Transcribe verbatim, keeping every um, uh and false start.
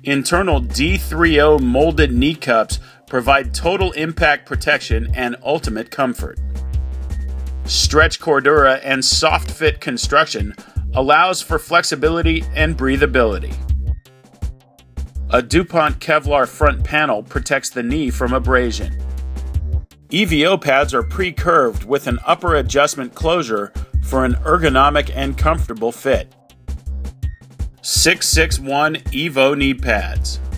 Internal D thirty molded knee cups provide total impact protection and ultimate comfort. Stretch Cordura and soft fit construction allows for flexibility and breathability. A DuPont Kevlar front panel protects the knee from abrasion. E V O pads are pre-curved with an upper adjustment closure for an ergonomic and comfortable fit. six six one EVO Knee Pads.